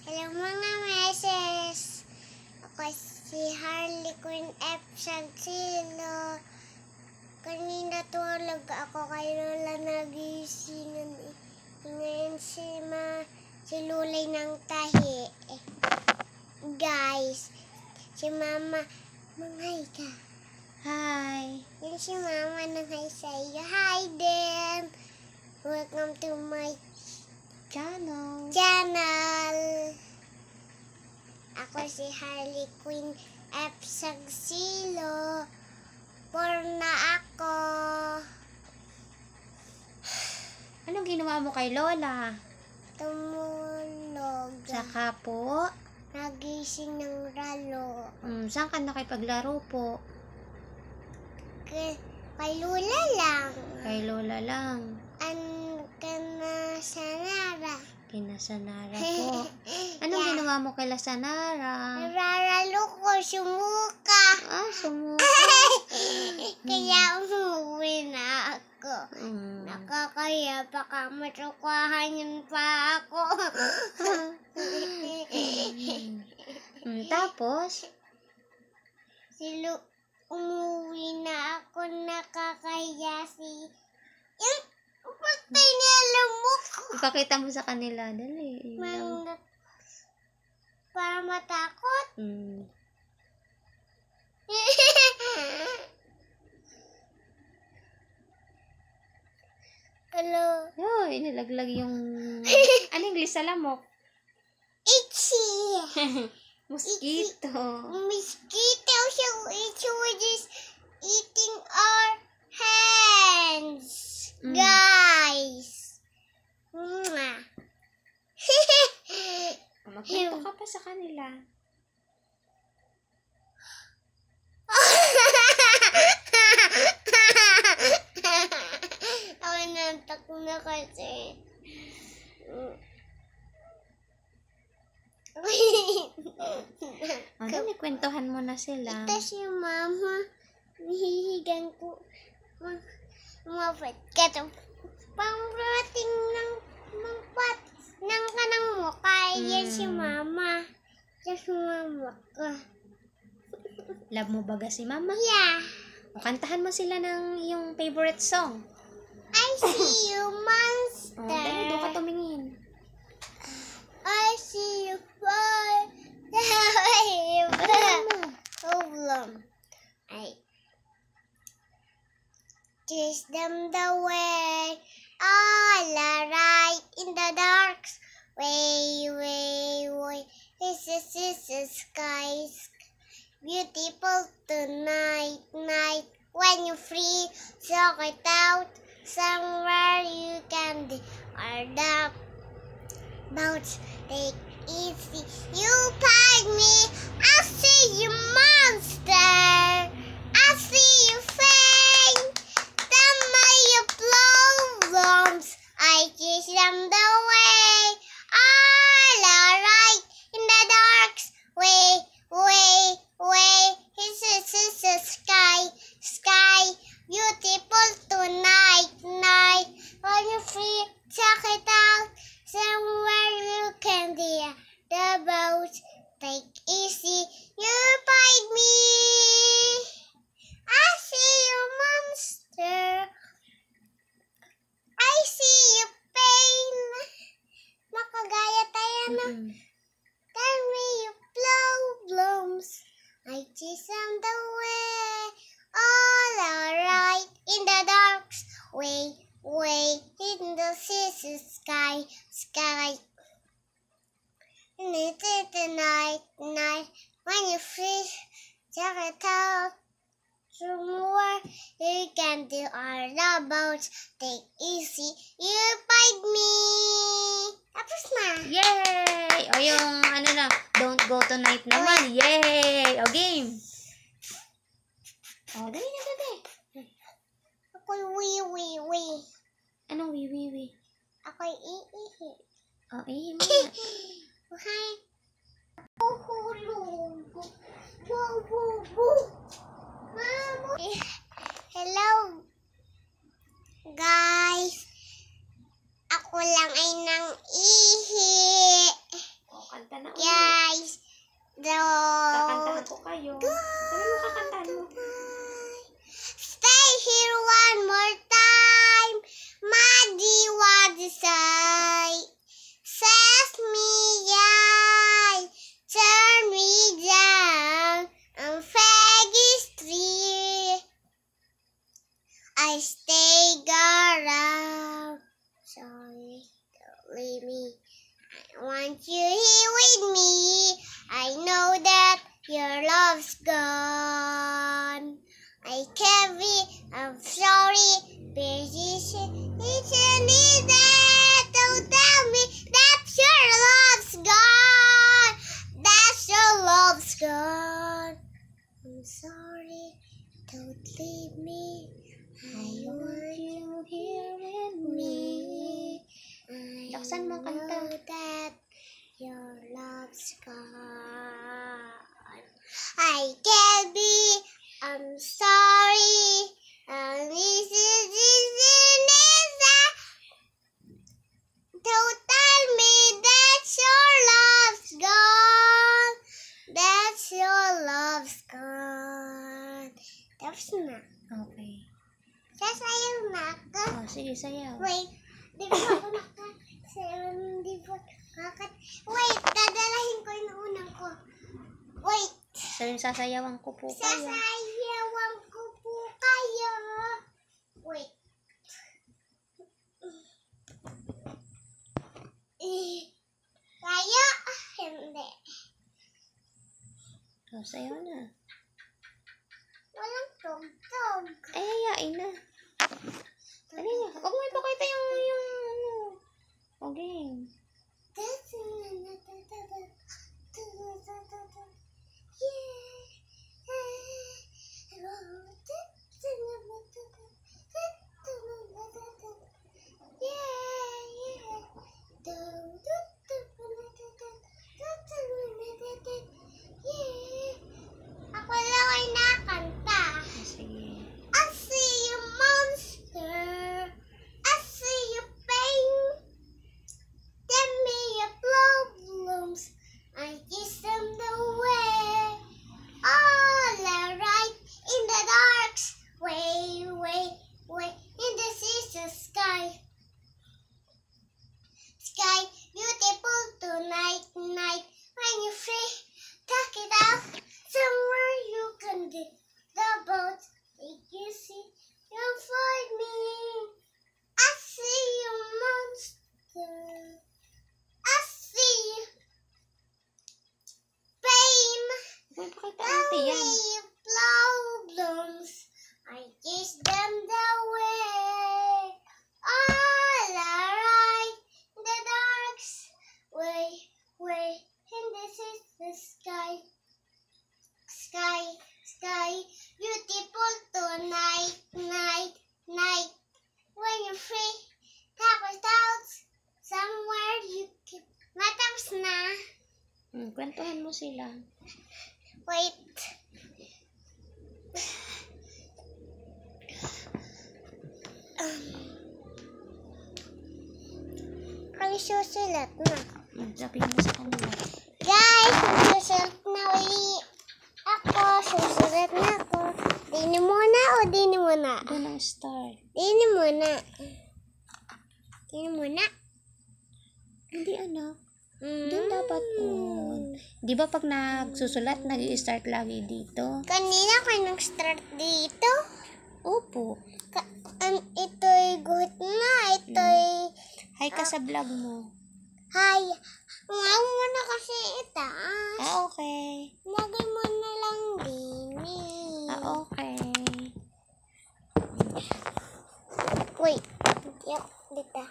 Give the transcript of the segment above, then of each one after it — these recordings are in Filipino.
Hello mga meses! Ako si Harley Quinn F. Sagsilo. Kanina tulog ako kay Lola nagisingan. Ngayon si Lulay ng tahi. Guys, si Mama, manghay ka. Hi! Yan si Mama nanghay sa iyo. Hi then! Welcome to my Channel! Ako si Harley Quinn F. Sagsilo. Na ako. Anong ginawa mo kay Lola? Tumulog. Saka po? Nagising ng ralo. Saan ka nakipaglaro po? Kay Lola lang. Kay Lola lang. Kana Sanara. Kina Sanara po. Anong ginawa mo kay Sanara? Nararalo ko, sumuka. Sumuka. Kaya umuwi na ako. Nakakaya, baka matukahan pa ako. Tapos? Umuwi na ako, nakakaya patay niya lamok. Ipakita mo sa kanila. Dali. Para matakot. Hello. Inilaglag yung... Ano English sa lamok? Itchy. Mosquito. Mosquito. So it is eating our hands. Guys. Magkwento ka pa sa kanila. Ako nantak na kasi. Dali, kwentuhan mo na sila. Ito si Mama. Hihigan ko. Mapit ka to. Pang-rating ng kanang mukha. Yan si Mama. Yan si Mama ka. Love mo baga si Mama? Yeah. O, kantahan mo sila ng iyong favorite song. I see you, monster. Dali, doon ka tumingin. I see you, boy. Problem. I teach them the way. All right in the dark. Way. This is sky. Beautiful tonight, night. When you're free, check it out. Somewhere you can be. Or the bounce, take easy. You find me. I see you, monster. I see you, fame. Tell me your problems. I kiss them the way. All right in the dark. Way. This is sky. Beautiful tonight, night. When you're free, check it out. Somewhere you can be. The boat, take easy. You find me. I see you, monster. I see you, pain. Makagaya tayo na. Tell me your problems. I chase them the way. All right in the dark. Way. In the sky. And it's the night. When you free, check it out. Somewhere you can do all about. Take easy. You find me. Tapos na. Yay! O yung ano na, don't go tonight naman. Yay! O game. O, dali na, dali. Ako'y wee. Anong wee? Ako'y iihi. O, ihi mo na. Okay. Hulog. Mama. Hello. Guys. Ako lang ay nang ihi. O, kanta na. Aren't you here with me? I know that your love's gone. I can't be, I'm sorry, but isn't that? Don't tell me that your love's gone. That your love's gone. I'm sorry, don't leave me. I want you here with me. I Laksan mo kanta. know that your love's gone. I can't be, I'm sorry. This is that. Don't tell me that your love's gone. That your love's gone. Tapos na. Okay. Sasayaw na ako. Oh, sige, sayaw. Wait, di ba ako Wait, dadalahin ko yung unang ko. Wait, So, yung sasayawan ko po kayo. sasayawan ko po kayo. Wait. Kayo? Hindi. Oh, sayaw na. Walang tugtog. Ay, hayain na. Dali na. Huwag mo ipakita yung ano. Okay. Ako lang ay nakanta. Sige. I see you, monster. I see you, pain. Tell me your problems. I kiss them away. All alright in the dark. Way, in the sister sky. Sky, beautiful tonight, night. When you're free, tuck it out. Somewhere you can get the boat. Take you see, you'll find me. I see you, monster. I see you, pain. Huwag mo ipakita Tell natin me yan. your problems. I kiss them the way. All alright in the dark. Way, and this is the sky. Sky, beautiful tonight, night. When you're free, tap it out. Somewhere you can. Matapos na. Kwentuhan mo sila. Wait. Kami susulat na. Sabihin mo sa kanila. Guys, susulat na ulit. Ako, susulat na ako. Dini muna o dini muna? Doon ang start. Dini muna. Dini muna? Hindi anak. Doon dapat on. Di ba pag nagsusulat, nag-i-start lagi dito? Kanina ka nag-start dito. Opo. Ito'y guhit na. Ito'y... Hi ka sa vlog mo. Hi. Ngayon mo na kasi itaas. Okay. Lagay mo na lang dini. Okay. Wait. Dito.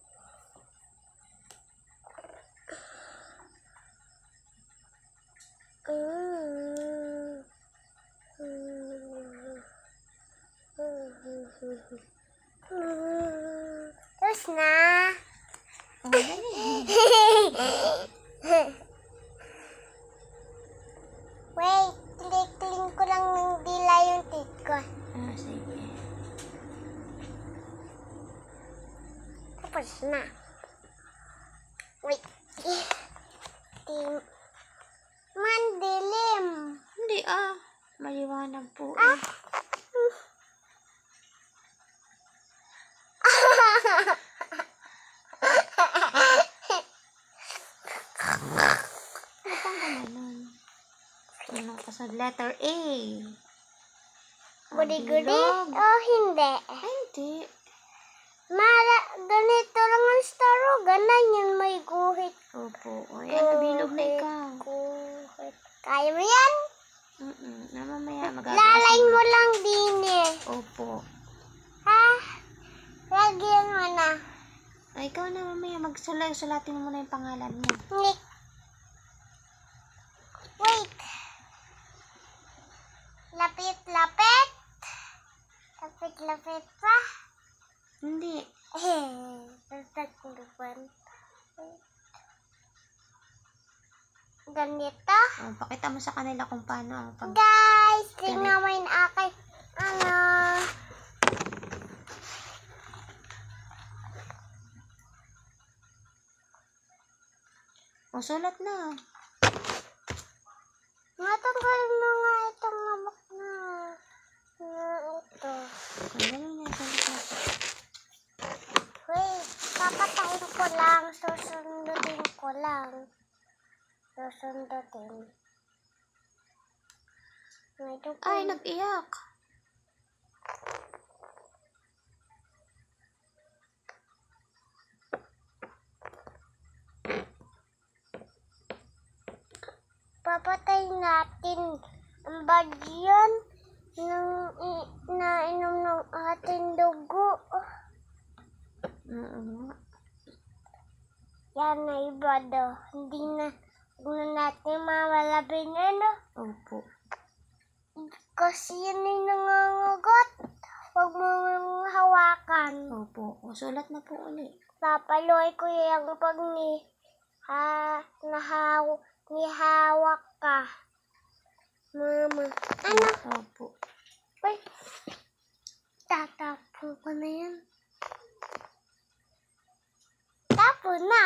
Tapos na. Oh, dali. Wait, klik-kling ko lang ng dila yung tit ko. Sige. Tapos na. Wait. Mandilim. Hindi maliwanag po. Ano ka sa letter A? Gudi-gudi? Bilog. O hindi? Ay, hindi. ganito lang ang star, ganan yun, may guhit. Opo. O, yan, bilog na ikaw. Guhit. Kaya mo yan? Na mamaya magagawa. Lalay mo lang din eh. Opo. Ha? Lagyan mo na. Ay, ikaw na mamaya. Sulatin mo muna yung pangalan mo. Nick. Wait. Lapit-lapit. Lapit-lapit pa. Hindi. Tataglupan. Ganito. O, pakita mo sa kanila kung paano ang Guys, tingnan mo yung aking O, sulat na. matanggal na nga itong nabak na. Ito. Sandali na, sulat na. Wait, papatayin ko lang. Susundutin ko lang. Susundutin. Ay, nag-iyak. Papatay natin ang bagyan ng nainom ng ating dugo. Yan na iba daw. Hindi na natin mamalabin yan. Opo. Kasi yan ay nangangagat. Huwag mo hawakan. Opo. O, sulat na po ulit. Papaloy ko yung pag nihawak ka. Mama. Ano? Opo. Ay, tatapon ko na yan. Tapon na.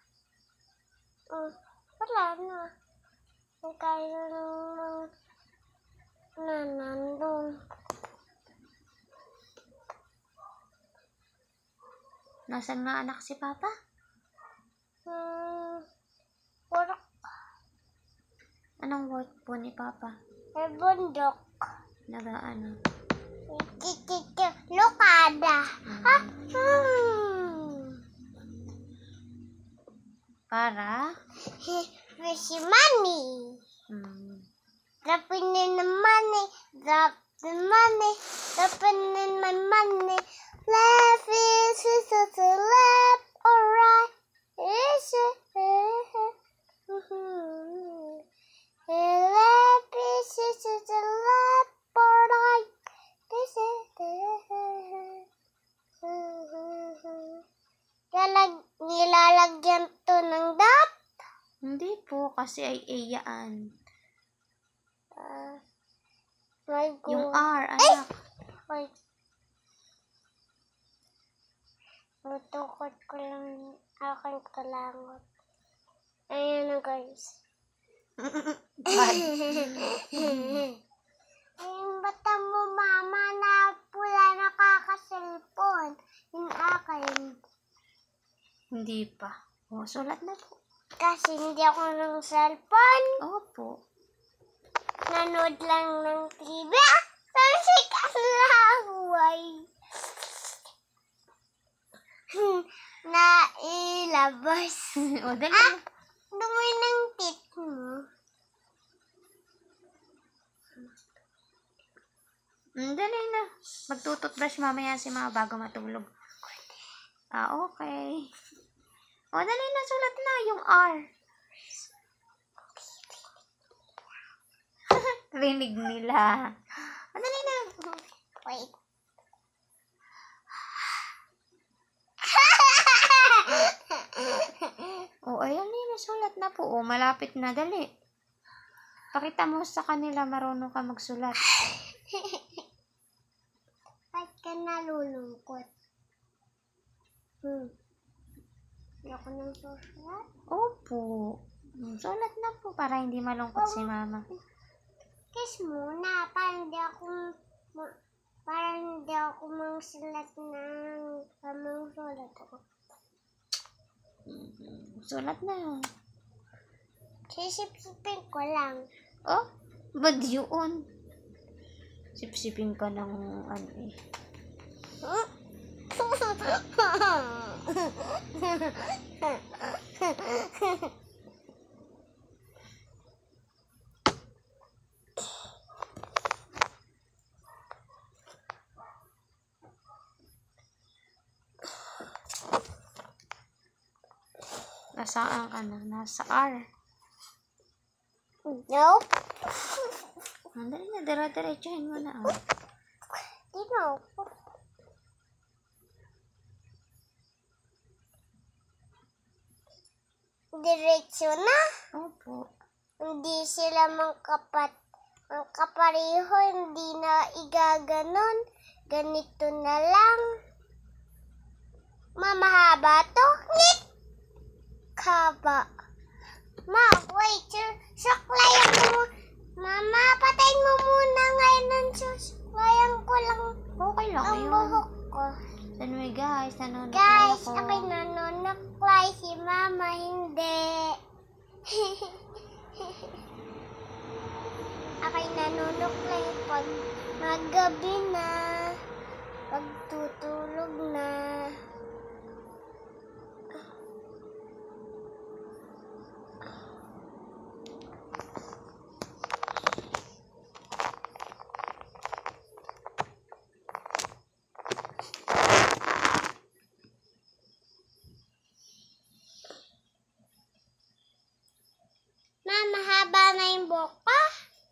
Wala na. Kaya na nandun. Nasaan nga anak si Papa? Work. Anong work po ni Papa? Bundok. Nagaano? Lokada. Para? Fishy money. Drop in the money. Drop the money. Drop in my money. Left is to the left or right. Is it? Left is to the left or right. Is it? Nilalagyan to ng dot? Hindi po, kasi ay iyaan. Yung R, anak. Wait. Matukot ko lang aking kalangot. Ayan na guys. Yung bata mo mama na pula nakakaselfon. Yung akin. Hindi pa. O, sulat na po. Kasi hindi ako ng cellphone. Opo. Nanood lang ng TV. Kasi kalaway. Nailabas. O, dali. Dumi ng tit mo. Dali na. Magtututbrush mamaya si mga bago matulog. Okay. O, dali na. Sulat na yung R. Rinig nila. O, dali na. Wait. O, ayan na. Sulat na po. O, malapit na. Dali. Pakita mo sa kanila marunong ka magsulat. Ba't ka nalulungkot? Hindi ako nang susulat. Opo. Sulat na po para hindi malungkot si mama. Kiss muna. Parang hindi ako mangsulat ng sulat ako. Sulat na. Sisip-sipin ko lang. Oh, ba't yun? Sipsipin ka ng ano eh. Nasaan ka na? Nasa R. No. Andali na, dira-diretsahin mo na. Oh. Di mo. Diretso na. Opo. Hindi sila magkapareho, hindi na igaganon. Ganito na lang. Mamahaba to? Ngit! Kaba. Ma, wait. Suklayan mo. Mama, patayin mo muna ngayon ng suklayan ko lang Okay lang ang yun. buhok ko. Anyway guys, nanonood Guys, ako. ako'y nanonoklay. Si Mama hindi. Ako'y nanonoklay pag magabi na. Pag tutulog na. Mahaba na yung buhok ko.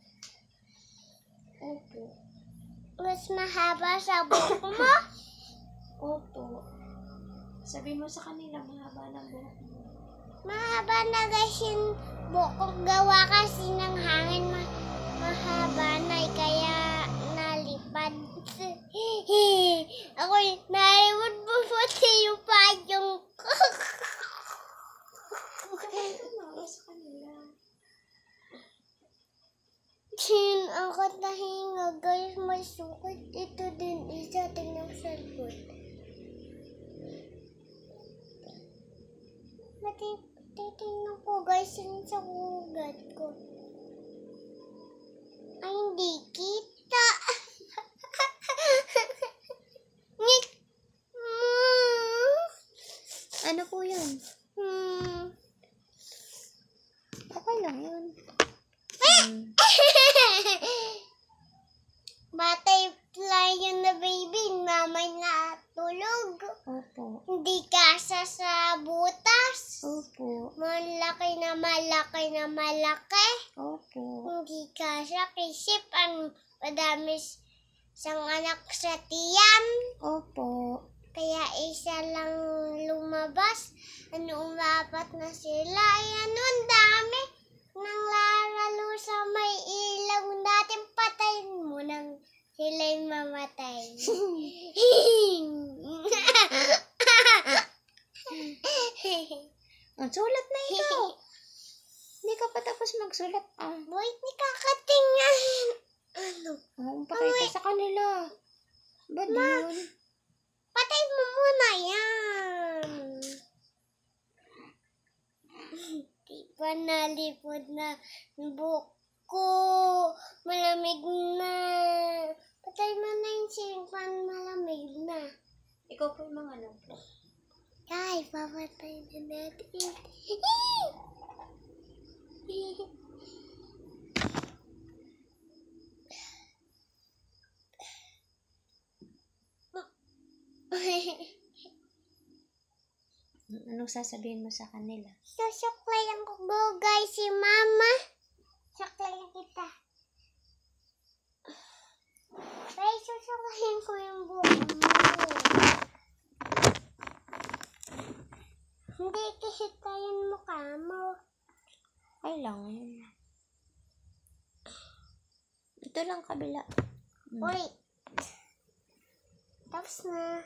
Opo. Mas mahaba sa buhok mo. Opo. Sabi mo sa kanila, mahaba ng buhok mo. Mahaba na guys yung buhok ko. Gawa kasi ng hangin. Mahaba na kaya nalipad. Ako'y nalipad po pati yung payong ko. Ano sa kanila? Ang katahinga guys, may sukit. Ito din isa, tingnan sa likod. Titingnan ko guys yung sa ugat ko. Ay, hindi kita. Ngik. Ano po yun? Okay lang yun. Butterfly yun na baby, mamay na tulog. Opo. Hindi kasya sa butas. Opo. Malaki na malaki na malaki. Opo. Hindi kasya kisip ang madami siyang anak sa tiyan. Opo. Kaya isa lang lumabas. Umapat na sila. Ayan, ang dami. Nang lalalo sa may ilaw natin, patayin mo nang sila'y mamatay. Ang sulat na ito. Hindi ka pa tapos magsulat. Boy, di kakatingin. Ano? Patay ka sa kanila. Ba't yun? Patay mo muna yan. Di ba nalipod na buhok ko? Malamig na. Patay mo na yung singpan, malamig na. Ikaw po yung mga ano po. Ay, papatay na natin. Anong sasabihin mo sa kanila? Susuklayan ko guys si Mama. Suklayan kita. Ay, susuklayan ko yung buhok mo. Hindi kita yung mukha mo. Ay lang yun. Ito lang kabila. Wait. Tapos na.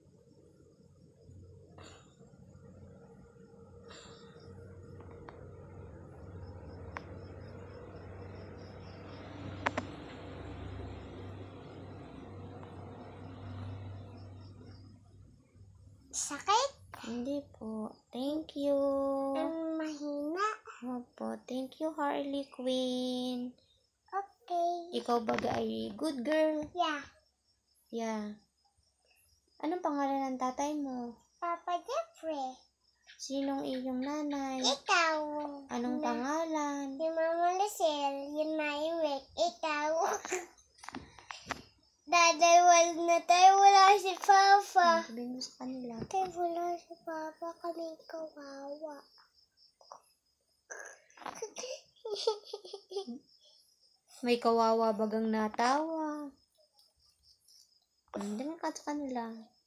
Sakit? Hindi po. Thank you. Ang mahina. Opo. Thank you, Harley Quinn. Okay. Ikaw ba ay good girl? Yeah. Yeah. Anong pangalan ng tatay mo? Papa Jeffrey. Sinong iyong nanay? Ikaw. Anong pangalan? Si Mama Lucille. Yun na yung wake. Ikaw. Dadawal na tayo. Wala si Papa. Sabihin mo sa kanila. Tayo wala si Papa. Kaming kawawa. May kawawa bagang natawa. Hindi ka sa kanila.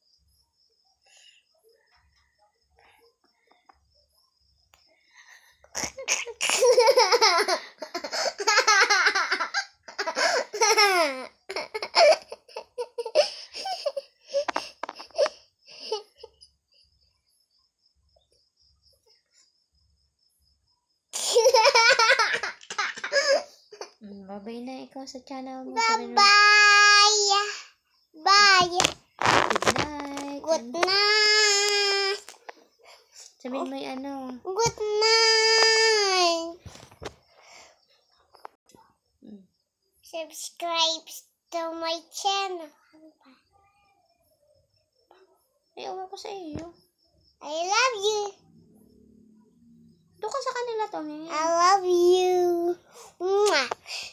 Babay na ikaw sa channel mo. Bye-bye. Bye. Good night. Good night. Sabihin mo yung ano. Good night. Subscribe to my channel. Ay, uwa ko sa iyo. I love you. Doon ka sa kanila, Tommy. I love you. Mwah.